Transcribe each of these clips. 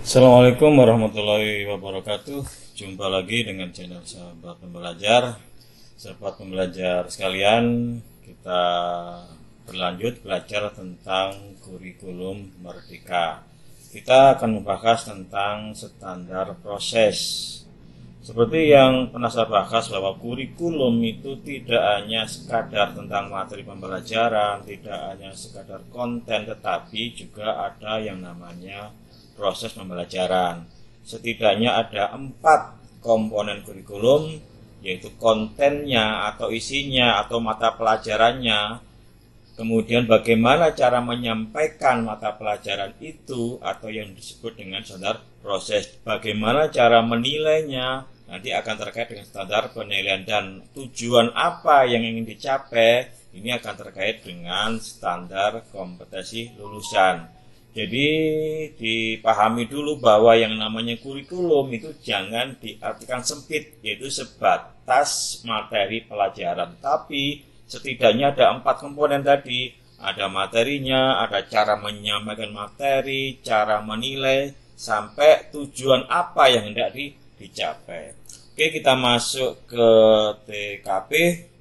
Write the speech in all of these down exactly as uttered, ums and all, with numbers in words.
Assalamualaikum warahmatullahi wabarakatuh. Jumpa lagi dengan channel Sahabat Pembelajar. Sahabat pembelajar sekalian, kita berlanjut belajar tentang kurikulum Merdeka. Kita akan membahas tentang standar proses. Seperti yang pernah saya bahas bahwa kurikulum itu tidak hanya sekadar tentang materi pembelajaran, tidak hanya sekadar konten, tetapi juga ada yang namanya proses pembelajaran. Setidaknya ada empat komponen kurikulum, yaitu kontennya atau isinya atau mata pelajarannya, kemudian bagaimana cara menyampaikan mata pelajaran itu atau yang disebut dengan standar proses, bagaimana cara menilainya, nanti akan terkait dengan standar penilaian, dan tujuan apa yang ingin dicapai, ini akan terkait dengan standar kompetensi lulusan. Jadi dipahami dulu bahwa yang namanya kurikulum itu jangan diartikan sempit, yaitu sebatas materi pelajaran. Tapi setidaknya ada empat komponen tadi. Ada materinya, ada cara menyampaikan materi, cara menilai, sampai tujuan apa yang hendak dicapai. Oke, kita masuk ke T K P.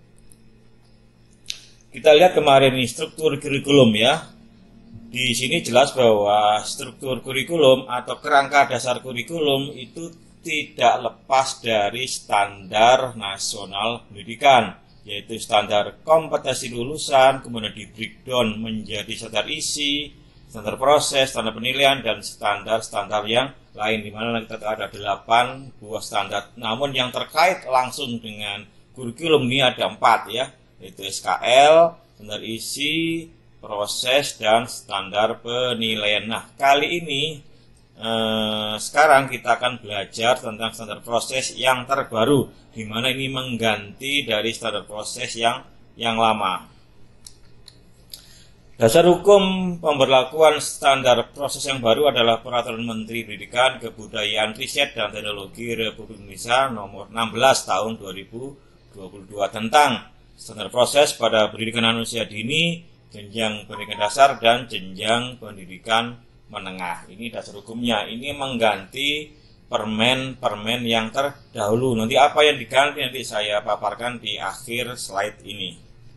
Kita lihat kemarin ini struktur kurikulum ya. Di sini jelas bahwa struktur kurikulum atau kerangka dasar kurikulum itu tidak lepas dari standar nasional pendidikan, yaitu standar kompetensi lulusan, kemudian di breakdown menjadi standar isi, standar proses, standar penilaian, dan standar-standar yang lain, di mana kita ada delapan buah standar. Namun yang terkait langsung dengan kurikulum ini ada empat ya, yaitu S K L, standar isi, proses, dan standar penilaian. Nah, kali ini eh, sekarang kita akan belajar tentang standar proses yang terbaru, di mana ini mengganti dari standar proses yang yang lama. Dasar hukum pemberlakuan standar proses yang baru adalah Peraturan Menteri Pendidikan, Kebudayaan, Riset, dan Teknologi Republik Indonesia nomor enam belas tahun dua ribu dua puluh dua tentang standar proses pada pendidikan anak usia dini, jenjang pendidikan dasar, dan jenjang pendidikan menengah. Ini dasar hukumnya. Ini mengganti permen-permen yang terdahulu. Nanti apa yang diganti nanti saya paparkan di akhir slide ini.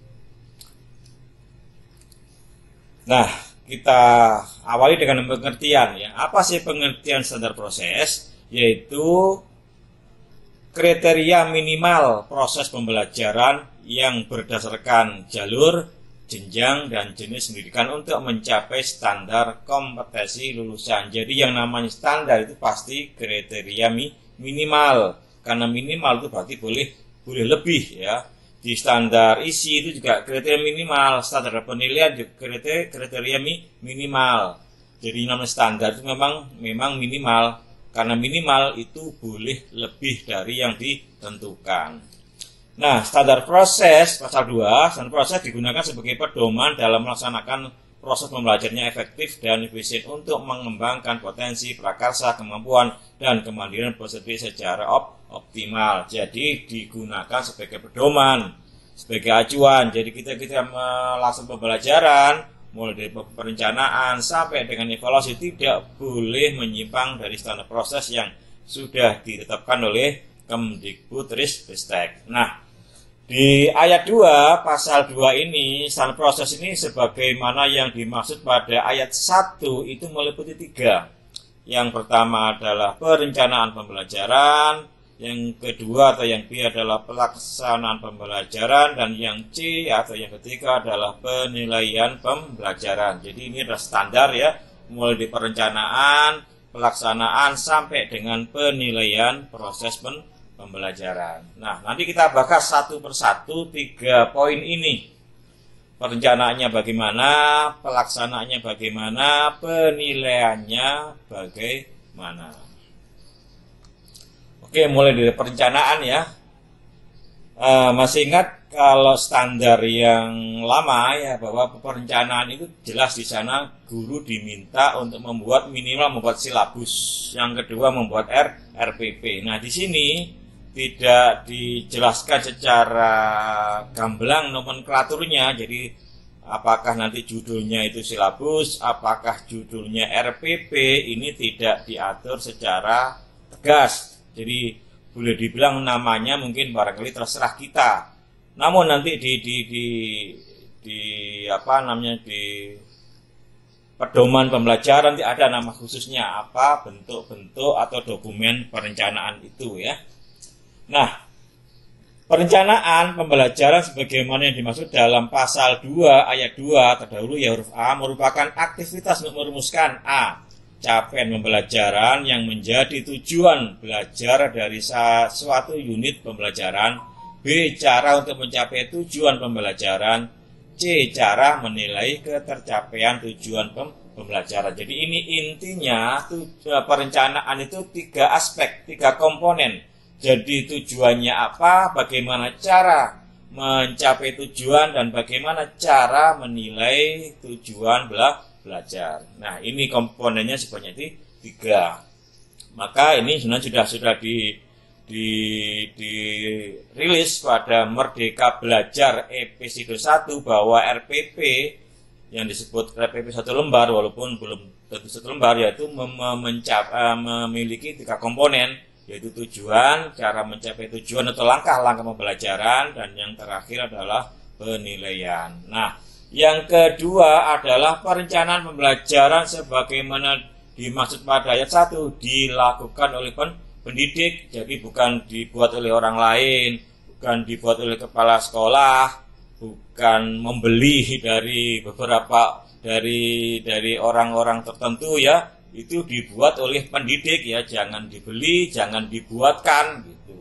Nah, kita awali dengan pengertian ya. Apa sih pengertian standar proses? Yaitu kriteria minimal proses pembelajaran yang berdasarkan jalur, jenjang, dan jenis pendidikan untuk mencapai standar kompetensi lulusan. Jadi yang namanya standar itu pasti kriteria mi minimal. Karena minimal itu berarti boleh boleh lebih ya. Di standar isi itu juga kriteria minimal, standar penilaian juga kriteria kriteria mi minimal. Jadi namanya standar itu memang memang minimal. Karena minimal itu boleh lebih dari yang ditentukan. Nah, standar proses pasal dua, standar proses digunakan sebagai pedoman dalam melaksanakan proses pembelajarannya efektif dan efisien untuk mengembangkan potensi, prakarsa, kemampuan, dan kemandirian peserta secara op optimal. Jadi digunakan sebagai pedoman, sebagai acuan. Jadi kita kita melaksanakan pembelajaran mulai dari perencanaan sampai dengan evaluasi tidak boleh menyimpang dari standar proses yang sudah ditetapkan oleh Kemdikbudristek. Nah, di ayat dua, pasal dua ini, standar proses ini sebagaimana yang dimaksud pada ayat satu itu meliputi tiga. Yang pertama adalah perencanaan pembelajaran, yang kedua atau yang B adalah pelaksanaan pembelajaran, dan yang C atau yang ketiga adalah penilaian pembelajaran. Jadi ini adalah standar ya, mulai di perencanaan, pelaksanaan, sampai dengan penilaian proses pembelajaran. pembelajaran. Nah, nanti kita bahas satu persatu tiga poin ini. Perencanaannya bagaimana, pelaksanaannya bagaimana, penilaiannya bagaimana. Oke, mulai dari perencanaan ya. E, masih ingat kalau standar yang lama ya, bahwa perencanaan itu jelas di sana guru diminta untuk membuat minimal membuat silabus. Yang kedua membuat R P P. Nah, di sini tidak dijelaskan secara gamblang nomenklaturnya, jadi apakah nanti judulnya itu silabus, apakah judulnya R P P, ini tidak diatur secara tegas. Jadi boleh dibilang namanya mungkin barangkali terserah kita. Namun nanti di di di, di apa namanya di pedoman pembelajaran nanti ada nama khususnya apa, bentuk-bentuk atau dokumen perencanaan itu ya. Nah, perencanaan pembelajaran sebagaimana yang dimaksud dalam pasal dua ayat dua terdahulu ya huruf A merupakan aktivitas untuk merumuskan A. capaian pembelajaran yang menjadi tujuan belajar dari suatu unit pembelajaran, B. cara untuk mencapai tujuan pembelajaran, C. cara menilai ketercapaian tujuan pembelajaran. Jadi ini intinya perencanaan itu tiga aspek, tiga komponen. Jadi tujuannya apa, bagaimana cara mencapai tujuan, dan bagaimana cara menilai tujuan belajar. Nah, ini komponennya sebanyak itu tiga. Maka ini sebenarnya sudah sudah di di dirilis pada Merdeka Belajar episode satu bahwa R P P yang disebut R P P satu lembar, walaupun belum tentu satu lembar, yaitu mem mencap, memiliki tiga komponen, yaitu tujuan, cara mencapai tujuan atau langkah-langkah pembelajaran, dan yang terakhir adalah penilaian. Nah, yang kedua adalah perencanaan pembelajaran sebagaimana dimaksud pada ayat satu, dilakukan oleh pendidik, jadi bukan dibuat oleh orang lain, bukan dibuat oleh kepala sekolah, bukan membeli dari beberapa dari dari orang-orang tertentu ya. Itu dibuat oleh pendidik ya, jangan dibeli, jangan dibuatkan gitu.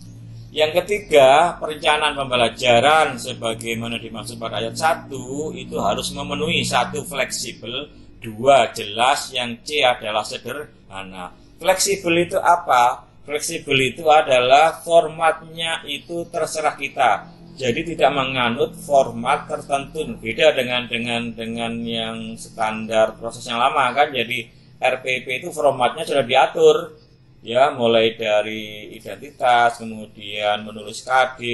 Yang ketiga, perencanaan pembelajaran sebagaimana dimaksud pada ayat satu itu harus memenuhi satu fleksibel, dua jelas, yang C adalah sederhana. Fleksibel itu apa? Fleksibel itu adalah formatnya itu terserah kita. Jadi tidak menganut format tertentu. Beda dengan dengan dengan yang standar proses yang lama kan. Jadi R P P itu formatnya sudah diatur, ya, mulai dari identitas, kemudian menulis K D,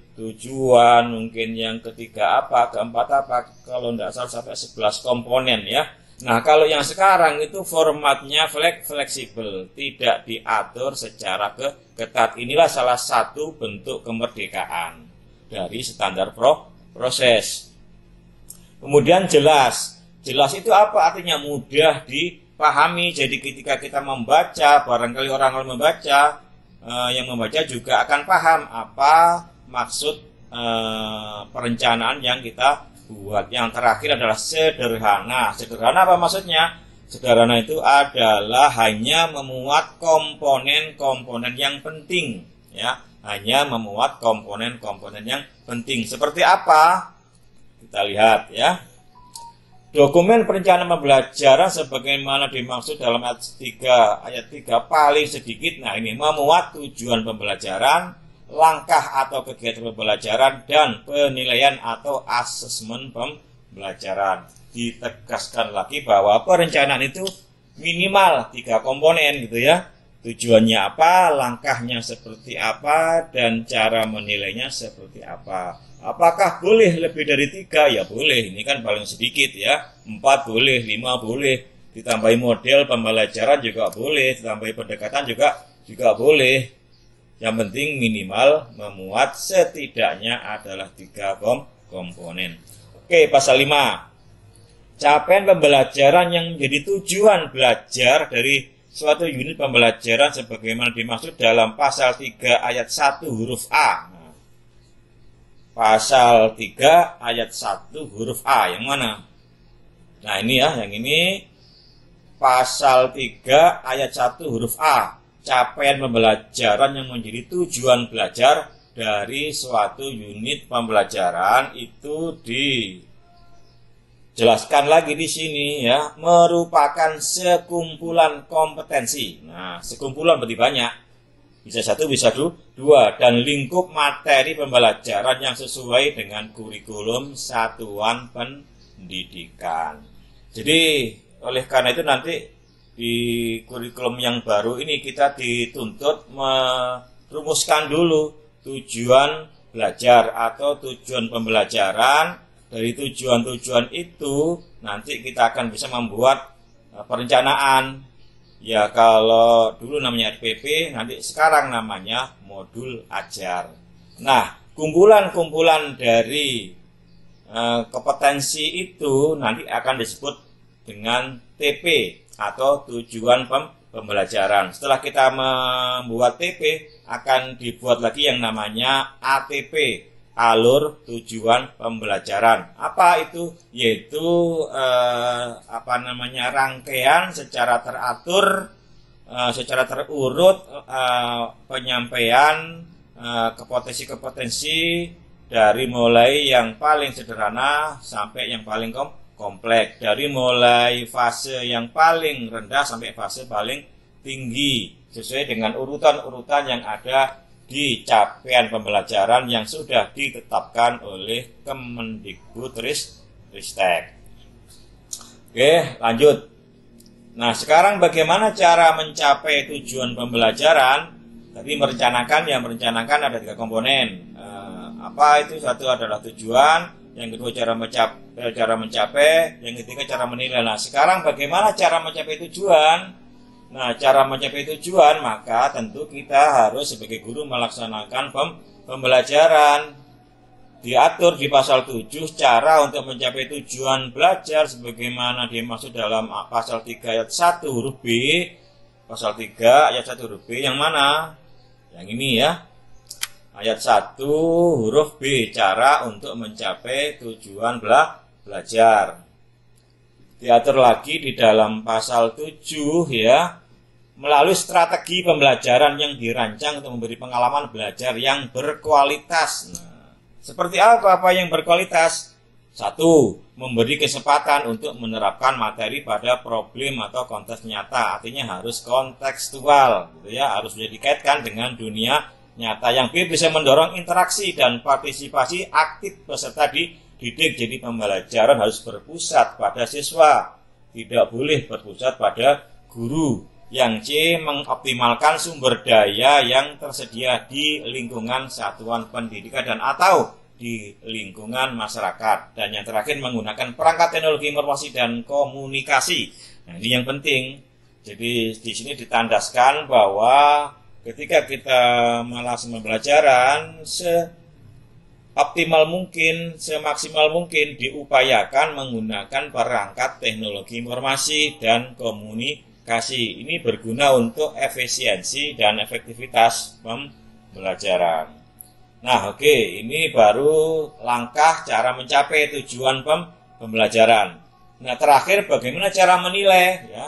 tujuan, mungkin yang ketiga apa, keempat apa, kalau tidak salah sampai sebelas komponen ya. Nah, kalau yang sekarang itu formatnya fleksibel, tidak diatur secara ketat. Inilah salah satu bentuk kemerdekaan dari standar pro proses. Kemudian jelas, jelas itu apa? Artinya mudah di pahami. Jadi ketika kita membaca, barangkali orang yang membaca eh, yang membaca juga akan paham apa maksud eh, perencanaan yang kita buat. Yang terakhir adalah sederhana. Sederhana apa maksudnya? Sederhana itu adalah hanya memuat komponen-komponen yang penting, ya, hanya memuat komponen-komponen yang penting. Seperti apa? Kita lihat ya. Dokumen perencanaan pembelajaran sebagaimana dimaksud dalam ayat tiga, ayat tiga paling sedikit. Nah, ini memuat tujuan pembelajaran, langkah atau kegiatan pembelajaran, dan penilaian atau asesmen pembelajaran. Ditegaskan lagi bahwa perencanaan itu minimal tiga komponen gitu ya. Tujuannya apa, langkahnya seperti apa, dan cara menilainya seperti apa. Apakah boleh lebih dari tiga? Ya boleh, ini kan paling sedikit ya. Empat boleh, lima boleh. Ditambahi model pembelajaran juga boleh, ditambahi pendekatan juga juga boleh. Yang penting minimal memuat setidaknya adalah tiga kom komponen. Oke, pasal lima. Capaian pembelajaran yang menjadi tujuan belajar dari suatu unit pembelajaran sebagaimana dimaksud dalam pasal tiga ayat satu huruf A. Pasal tiga ayat satu huruf A yang mana? Nah, ini ya, yang ini pasal tiga ayat satu huruf A. Capaian pembelajaran yang menjadi tujuan belajar dari suatu unit pembelajaran itu dijelaskan lagi di sini ya, merupakan sekumpulan kompetensi. Nah, sekumpulan berarti banyak. Bisa satu, bisa dua, dan lingkup materi pembelajaran yang sesuai dengan kurikulum satuan pendidikan. Jadi, oleh karena itu nanti di kurikulum yang baru ini kita dituntut merumuskan dulu tujuan belajar atau tujuan pembelajaran dari tujuan-tujuan itu nanti kita akan bisa membuat uh, perencanaan. Ya kalau dulu namanya R P P, nanti sekarang namanya modul ajar. Nah, kumpulan-kumpulan dari uh, kompetensi itu nanti akan disebut dengan T P atau tujuan pem pembelajaran. Setelah kita membuat T P, akan dibuat lagi yang namanya A T P, alur tujuan pembelajaran. Apa itu? Yaitu eh, apa namanya rangkaian secara teratur, eh, secara terurut eh, penyampaian eh, kompetensi-kompetensi dari mulai yang paling sederhana sampai yang paling kom kompleks, dari mulai fase yang paling rendah sampai fase paling tinggi, sesuai dengan urutan-urutan yang ada di capaian pembelajaran yang sudah ditetapkan oleh Kemendikbudristek. Oke, lanjut. Nah, sekarang bagaimana cara mencapai tujuan pembelajaran? Tadi merencanakan, yang merencanakan ada tiga komponen. Eh, apa itu? Satu adalah tujuan, yang kedua cara mencapai, cara mencapai, yang ketiga cara menilai. Nah, sekarang bagaimana cara mencapai tujuan? Nah, cara mencapai tujuan, maka tentu kita harus sebagai guru melaksanakan pem pembelajaran. Diatur di pasal tujuh cara untuk mencapai tujuan belajar sebagaimana dimaksud dalam pasal tiga ayat satu huruf B. Pasal tiga ayat satu huruf B yang mana? Yang ini ya. Ayat satu huruf B, cara untuk mencapai tujuan bela belajar. Diatur lagi di dalam pasal tujuh ya, melalui strategi pembelajaran yang dirancang untuk memberi pengalaman belajar yang berkualitas. Nah, seperti apa apa yang berkualitas? Satu, memberi kesempatan untuk menerapkan materi pada problem atau konteks nyata, artinya harus kontekstual, gitu ya, harus bisa dikaitkan dengan dunia nyata. Yang B, bisa mendorong interaksi dan partisipasi aktif peserta dididik. Jadi pembelajaran harus berpusat pada siswa, tidak boleh berpusat pada guru. Yang C, mengoptimalkan sumber daya yang tersedia di lingkungan satuan pendidikan dan atau di lingkungan masyarakat. Dan yang terakhir, menggunakan perangkat teknologi informasi dan komunikasi. Nah, ini yang penting. Jadi di sini ditandaskan bahwa ketika kita melaksanakan pembelajaran, seoptimal mungkin, semaksimal mungkin diupayakan menggunakan perangkat teknologi informasi dan komunikasi. Ini berguna untuk efisiensi dan efektivitas pembelajaran. Nah, oke, okay, ini baru langkah cara mencapai tujuan pembelajaran. Nah, terakhir bagaimana cara menilai ya?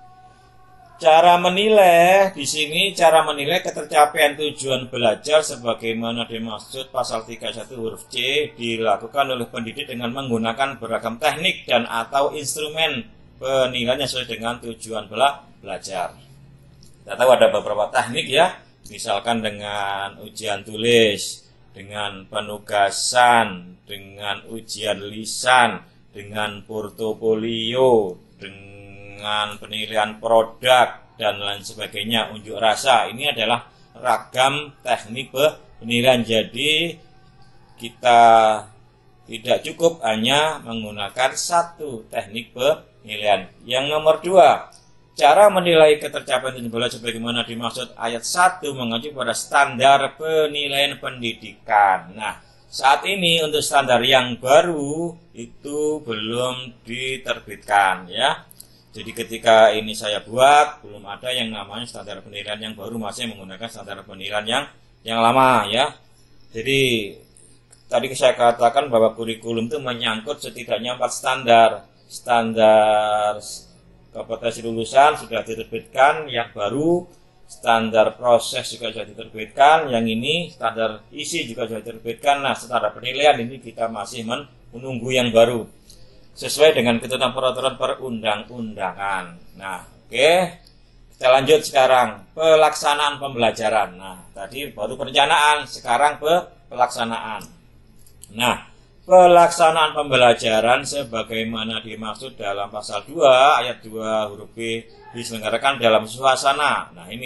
Cara menilai di sini, cara menilai ketercapaian tujuan belajar sebagaimana dimaksud pasal tiga puluh satu huruf C dilakukan oleh pendidik dengan menggunakan beragam teknik dan atau instrumen penilaian sesuai dengan tujuan bela belajar. Kita tahu ada beberapa teknik ya, misalkan dengan ujian tulis, dengan penugasan, dengan ujian lisan, dengan portofolio, dengan dengan penilaian produk dan lain sebagainya, unjuk rasa. Ini adalah ragam teknik penilaian. Jadi kita tidak cukup hanya menggunakan satu teknik penilaian. Yang nomor dua, cara menilai ketercapaian tujuan belajar sebagaimana dimaksud ayat satu mengacu pada standar penilaian pendidikan. Nah, saat ini untuk standar yang baru itu belum diterbitkan ya. Jadi ketika ini saya buat, belum ada yang namanya standar penilaian yang baru, masih menggunakan standar penilaian yang yang lama ya. Jadi tadi saya katakan bahwa kurikulum itu menyangkut setidaknya empat standar. Standar kompetensi lulusan sudah diterbitkan, yang baru standar proses juga sudah diterbitkan, yang ini standar isi juga sudah diterbitkan. Nah, standar penilaian ini kita masih menunggu yang baru, sesuai dengan ketentuan peraturan perundang-undangan. Nah, oke, okay. Kita lanjut sekarang pelaksanaan pembelajaran. Nah, tadi baru perencanaan, sekarang pe pelaksanaan. Nah, pelaksanaan pembelajaran sebagaimana dimaksud dalam pasal dua ayat dua huruf B diselenggarakan dalam suasana. Nah, ini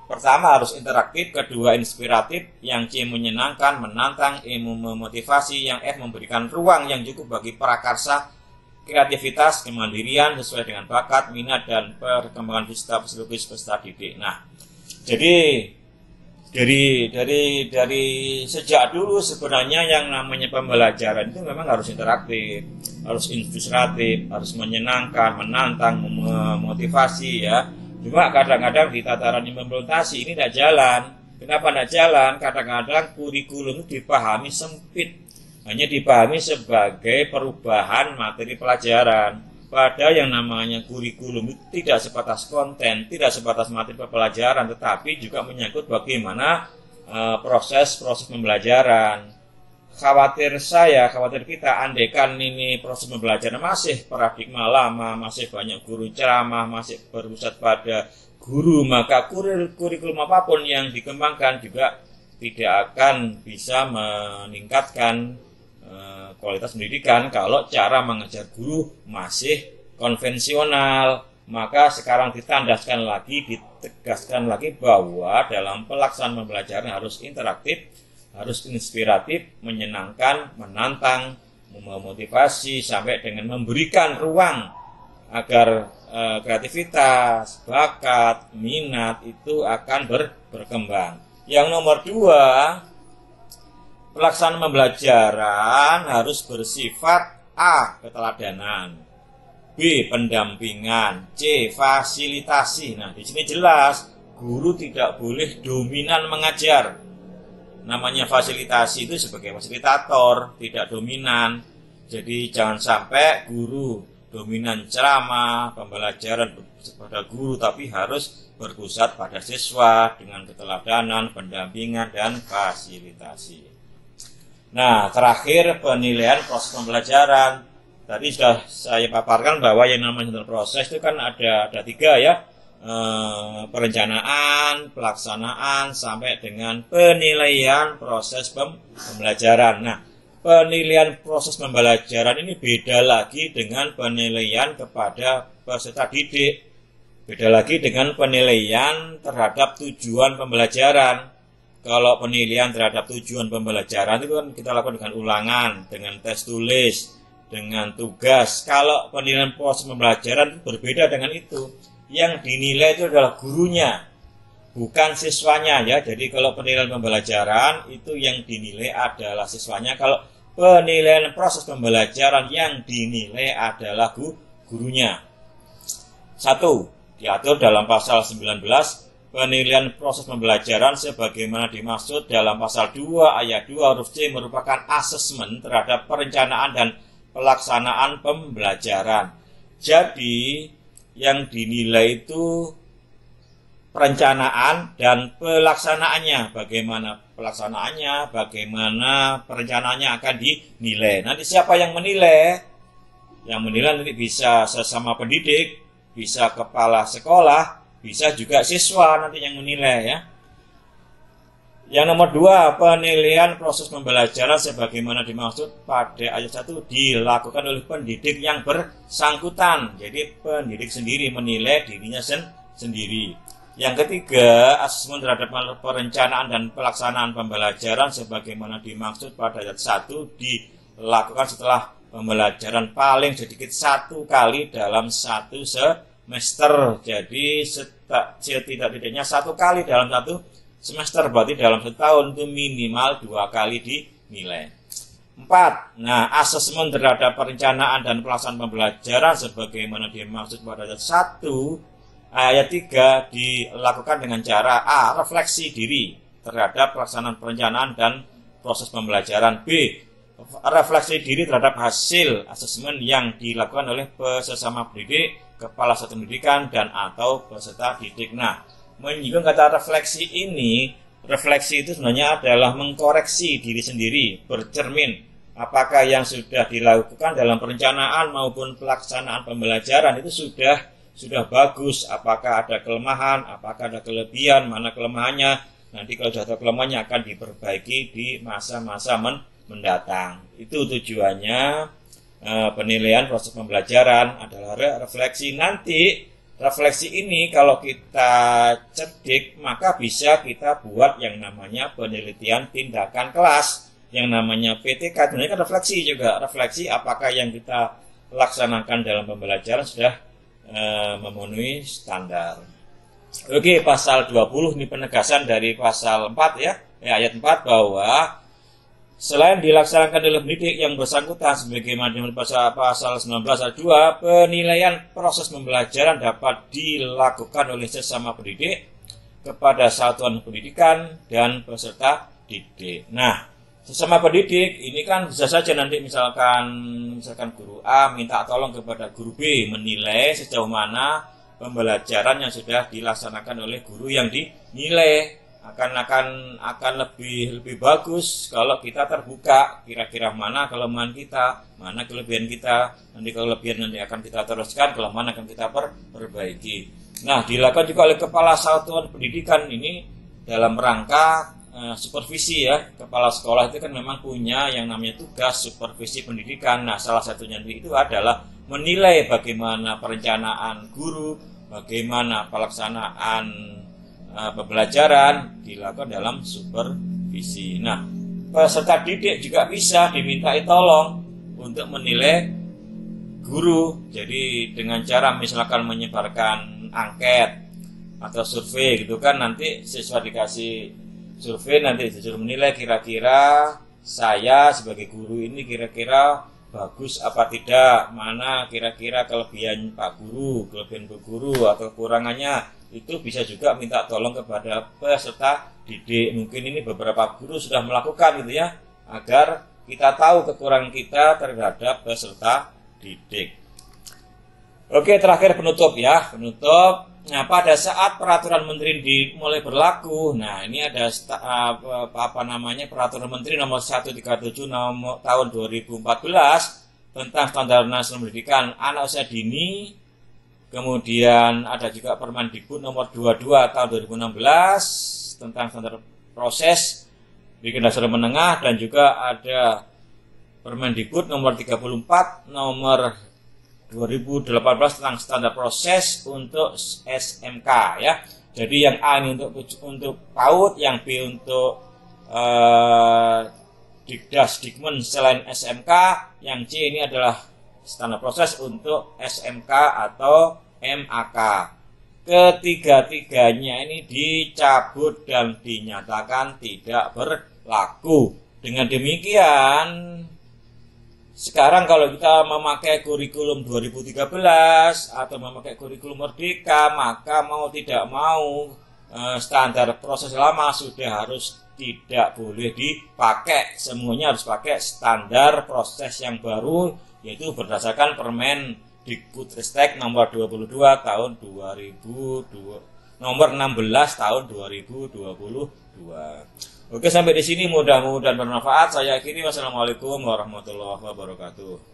Pertama harus interaktif, kedua inspiratif, yang C menyenangkan, menantang, E memotivasi, yang F memberikan ruang yang cukup bagi prakarsa, kreativitas, kemandirian sesuai dengan bakat, minat, dan perkembangan psikologis peserta didik. Nah, jadi dari dari dari sejak dulu sebenarnya yang namanya pembelajaran itu memang harus interaktif, harus inspiratif, harus menyenangkan, menantang, memotivasi ya. Cuma kadang-kadang di tataran implementasi ini tidak jalan. Kenapa tidak jalan? Kadang-kadang kurikulum itu dipahami sempit, hanya dipahami sebagai perubahan materi pelajaran. Padahal yang namanya kurikulum itu tidak sebatas konten, tidak sebatas materi pelajaran, tetapi juga menyangkut bagaimana proses-proses uh, pembelajaran. Khawatir saya, khawatir kita, andaikan ini proses pembelajaran masih paradigma lama, masih banyak guru ceramah, masih berpusat pada guru, maka kurikulum apapun yang dikembangkan juga tidak akan bisa meningkatkan uh, kualitas pendidikan kalau cara mengajar guru masih konvensional. Maka sekarang ditandaskan lagi, ditegaskan lagi bahwa dalam pelaksanaan pembelajaran harus interaktif, harus inspiratif, menyenangkan, menantang, memotivasi, sampai dengan memberikan ruang agar e, kreativitas, bakat, minat itu akan ber, berkembang. Yang nomor dua, pelaksanaan pembelajaran harus bersifat A. keteladanan, B. pendampingan, C. fasilitasi. Nah, di sini jelas guru tidak boleh dominan mengajar. Namanya fasilitasi itu sebagai fasilitator, tidak dominan. Jadi jangan sampai guru dominan ceramah, pembelajaran kepada guru, tapi harus berpusat pada siswa dengan keteladanan, pendampingan, dan fasilitasi. Nah, terakhir penilaian proses pembelajaran. Tadi sudah saya paparkan bahwa yang namanya proses itu kan ada ada tiga ya. Eh, perencanaan, pelaksanaan, sampai dengan penilaian proses pembelajaran. Nah, penilaian proses pembelajaran ini beda lagi dengan penilaian kepada peserta didik. Beda lagi dengan penilaian terhadap tujuan pembelajaran. Kalau penilaian terhadap tujuan pembelajaran itu kan kita lakukan dengan ulangan, dengan tes tulis, dengan tugas. Kalau penilaian proses pembelajaran itu berbeda dengan itu. Yang dinilai itu adalah gurunya, bukan siswanya ya. Jadi kalau penilaian pembelajaran itu yang dinilai adalah siswanya. Kalau penilaian proses pembelajaran yang dinilai adalah gurunya. Satu, diatur dalam pasal sembilan belas, penilaian proses pembelajaran sebagaimana dimaksud dalam pasal dua ayat dua huruf C merupakan asesmen terhadap perencanaan dan pelaksanaan pembelajaran. Jadi yang dinilai itu perencanaan dan pelaksanaannya. Bagaimana pelaksanaannya, bagaimana perencanaannya akan dinilai. Nanti siapa yang menilai? Yang menilai nanti bisa sesama pendidik, bisa kepala sekolah, bisa juga siswa nanti yang menilai ya. Yang nomor dua, penilaian proses pembelajaran sebagaimana dimaksud pada ayat satu dilakukan oleh pendidik yang bersangkutan. Jadi pendidik sendiri menilai dirinya sen sendiri. Yang ketiga, asesmen terhadap perencanaan dan pelaksanaan pembelajaran sebagaimana dimaksud pada ayat satu dilakukan setelah pembelajaran paling sedikit satu kali dalam satu semester. Jadi setidak-tidaknya satu kali dalam satu semester, berarti dalam setahun itu minimal dua kali dinilai. Empat, nah asesmen terhadap perencanaan dan pelaksanaan pembelajaran sebagaimana dimaksud pada ayat satu ayat tiga dilakukan dengan cara A. refleksi diri terhadap pelaksanaan perencanaan dan proses pembelajaran. B. refleksi diri terhadap hasil asesmen yang dilakukan oleh sesama pendidik, kepala satuan pendidikan, dan atau peserta didik. Nah, menyinggung kata refleksi ini, refleksi itu sebenarnya adalah mengkoreksi diri sendiri, bercermin apakah yang sudah dilakukan dalam perencanaan maupun pelaksanaan pembelajaran itu sudah sudah bagus, apakah ada kelemahan, apakah ada kelebihan, mana kelemahannya. Nanti kalau sudah ada kelemahannya akan diperbaiki di masa-masa men mendatang. Itu tujuannya e, penilaian proses pembelajaran adalah refleksi. Nanti refleksi ini kalau kita cerdik, maka bisa kita buat yang namanya penelitian tindakan kelas, yang namanya P T K. Sebenarnya kan refleksi juga, refleksi apakah yang kita laksanakan dalam pembelajaran sudah e, memenuhi standar. Oke, pasal dua puluh ini penegasan dari pasal empat ya, ya ayat empat, bahwa selain dilaksanakan dalam pendidik yang bersangkutan sebagaimana pasal pasal sembilan belas ayat dua, penilaian proses pembelajaran dapat dilakukan oleh sesama pendidik kepada satuan pendidikan dan peserta didik. Nah, sesama pendidik ini kan bisa saja nanti misalkan misalkan guru A minta tolong kepada guru B menilai sejauh mana pembelajaran yang sudah dilaksanakan oleh guru yang dinilai. akan akan akan lebih lebih bagus kalau kita terbuka kira-kira mana kelemahan kita, mana kelebihan kita. Nanti kelebihan nanti akan kita teruskan, kelemahan akan kita per, perbaiki. Nah, dilakukan juga oleh kepala satuan pendidikan ini dalam rangka eh, supervisi ya. Kepala sekolah itu kan memang punya yang namanya tugas supervisi pendidikan. Nah, salah satunya itu adalah menilai bagaimana perencanaan guru, bagaimana pelaksanaan pembelajaran dilakukan dalam supervisi. Nah, peserta didik juga bisa dimintai tolong untuk menilai guru. Jadi dengan cara misalkan menyebarkan angket atau survei gitu kan, nanti siswa dikasih survei, nanti disuruh menilai kira-kira saya sebagai guru ini kira-kira bagus apa tidak, mana kira-kira kelebihan Pak Guru, kelebihan Bu Guru atau kekurangannya. Itu bisa juga minta tolong kepada peserta didik. Mungkin ini beberapa guru sudah melakukan gitu ya, agar kita tahu kekurangan kita terhadap peserta didik. Oke, terakhir penutup ya, penutup. Nah, pada saat peraturan menteri dimulai berlaku, nah ini ada apa, apa namanya peraturan menteri nomor seratus tiga puluh tujuh nomor tahun dua ribu empat belas tentang standar nasional pendidikan anak usia dini. Kemudian ada juga Permendikbud nomor dua puluh dua tahun dua ribu enam belas tentang standar proses bikin dasar menengah, dan juga ada Permendikbud nomor tiga puluh empat nomor dua ribu delapan belas tentang standar proses untuk S M K ya. Jadi yang A ini untuk untuk PAUD, yang B untuk uh, Dikdas Dikmen selain S M K, yang C ini adalah standar proses untuk S M K atau M A K. Ketiga-tiganya ini dicabut dan dinyatakan tidak berlaku. Dengan demikian, sekarang kalau kita memakai kurikulum dua ribu tiga belas atau memakai kurikulum Merdeka, maka mau tidak mau standar proses lama sudah harus tidak boleh dipakai. Semuanya harus pakai standar proses yang baru, yaitu berdasarkan Permendikbudristek nomor dua puluh dua tahun dua ribu dua, nomor enam belas tahun dua ribu dua puluh dua. Oke, sampai di sini mudah-mudahan bermanfaat. Saya akhiri, wassalamualaikum warahmatullahi wabarakatuh.